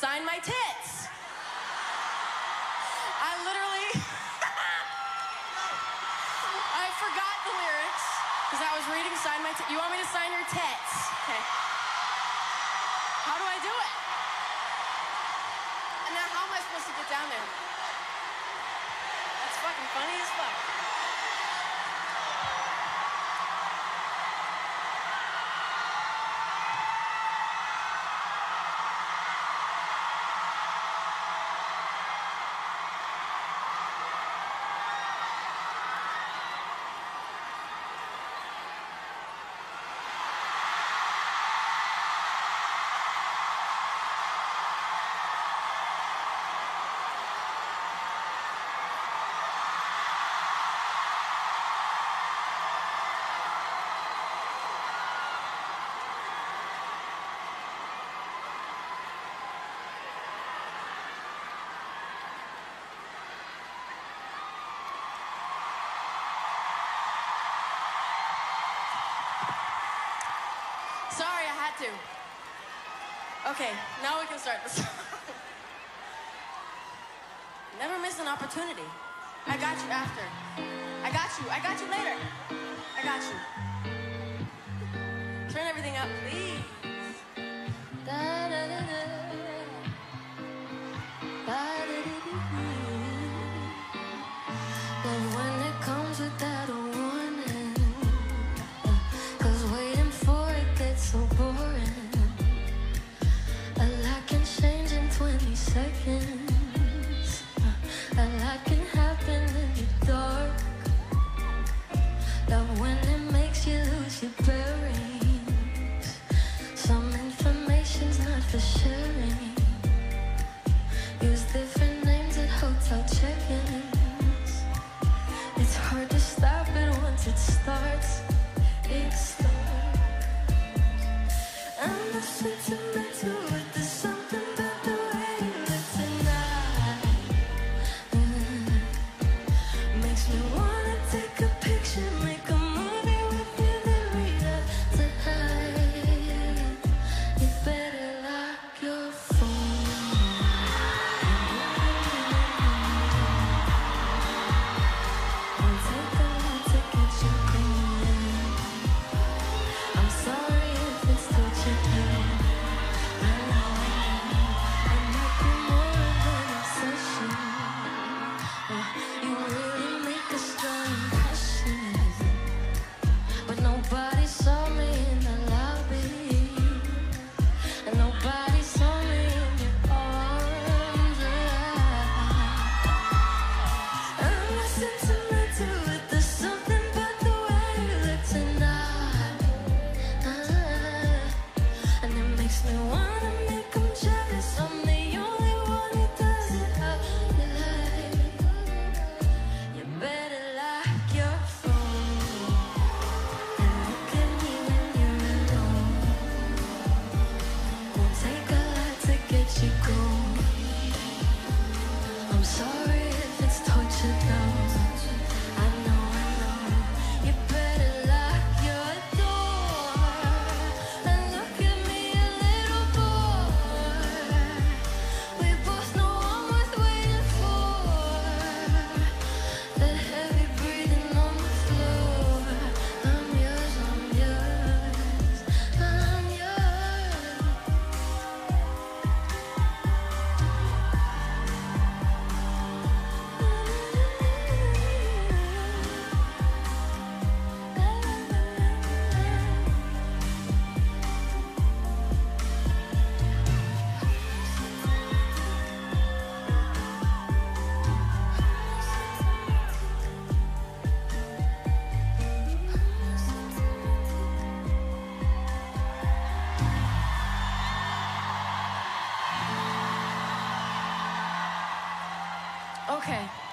sign my tits. I literally, I forgot the lyrics because I was reading sign my tits. You want me to sign your tits? Okay. How do I do it? And now how am I supposed to get down there? That's fucking funny as fuck. Sorry, I had to. Okay, now we can start the song. Never miss an opportunity. I got you after. I got you later. I got you. Turn everything up, please. But when it comes without a warning, 'cause waiting for it gets so boring. A lot can change in 20 seconds. A lot can happen in the dark. Love when it makes you lose your bearings. Some information's not for sharing. Use different names at hotel check-ins. It's hard to stop it once it starts. It starts. I'm not sentimental, but there's something about the way you look tonight. Makes me wanna take a picture, make a movie with you, then read out to hide. You better lock your phone. Won't take a lot to get you going. I'm sorry if it's torture you. I know it might be more of an obsession. You really make a strong impression, but nobody saw me in the lobby, and nobody saw me in your arms. I'm not sentimental, but there's something about the way you look tonight. And it makes me wanna make 'em jealous. I'm the only one who does it how you like. You better lock your phone and look at me when you're alone. Won't take a lot to get you going. I'm sorry if it's torture though. I know. You better lock your door and look at me, a little boy. We both know I'm worth waiting for. That heavy breathing on the floor. I'm yours, I'm yours, I'm yours. Okay.